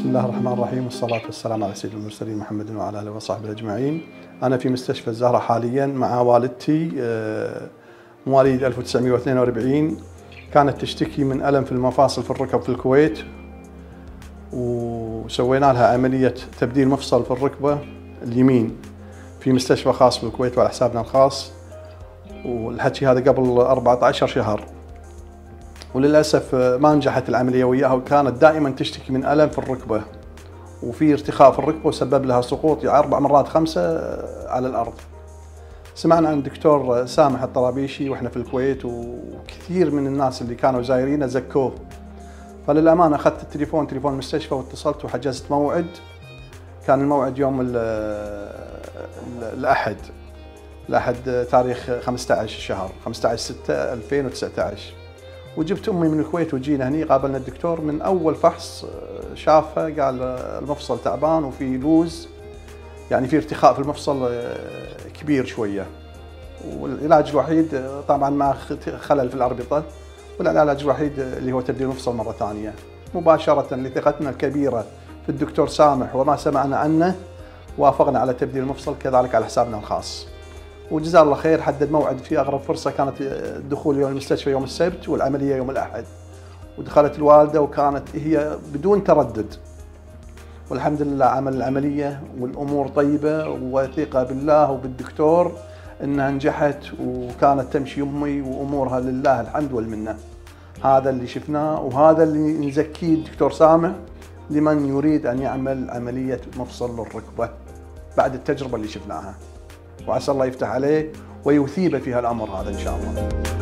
بسم الله الرحمن الرحيم، والصلاة والسلام على سيد المرسلين محمد وعلى آله وصحبه أجمعين. أنا في مستشفى الزهراء حاليا مع والدتي مواليد 1942. كانت تشتكي من ألم في المفاصل في الركب في الكويت، وسوينا لها عملية تبديل مفصل في الركبة اليمين في مستشفى خاص بالكويت وعلى حسابنا الخاص، والحكي هذا قبل 14 شهر. وللأسف ما نجحت العملية وياها، وكانت دائما تشتكي من ألم في الركبة وفي ارتخاء في الركبة، وسبب لها سقوط 4 مرات 5 على الأرض. سمعنا عن الدكتور سامح الطرابيشي واحنا في الكويت، وكثير من الناس اللي كانوا زايرينه زكوه. فللأمانة أخذت تليفون المستشفى واتصلت وحجزت موعد. كان الموعد يوم الأحد تاريخ 15 شهر 15/6/2019. وجبت أمي من الكويت وجينا هني. قابلنا الدكتور، من أول فحص شافها قال المفصل تعبان وفي لوز، يعني في ارتخاء في المفصل كبير شوية، والعلاج الوحيد طبعا مع خلل في الأربطة، والعلاج الوحيد اللي هو تبديل المفصل مرة ثانية. مباشرة لثقتنا الكبيرة في الدكتور سامح وما سمعنا عنه، وافقنا على تبديل المفصل كذلك على حسابنا الخاص. وجزاه الله خير، حدد موعد في أقرب فرصة. كانت الدخول يوم المستشفى يوم السبت والعملية يوم الأحد، ودخلت الوالدة وكانت هي بدون تردد، والحمد لله عمل العملية والأمور طيبة، وثقة بالله وبالدكتور أنها نجحت، وكانت تمشي أمي وأمورها لله الحمد والمنة. هذا اللي شفناه، وهذا اللي نزكيه الدكتور سامح لمن يريد أن يعمل عملية مفصل للركبة بعد التجربة اللي شفناها، وعسى الله يفتح عليه ويثيب في هالأمر هذا إن شاء الله.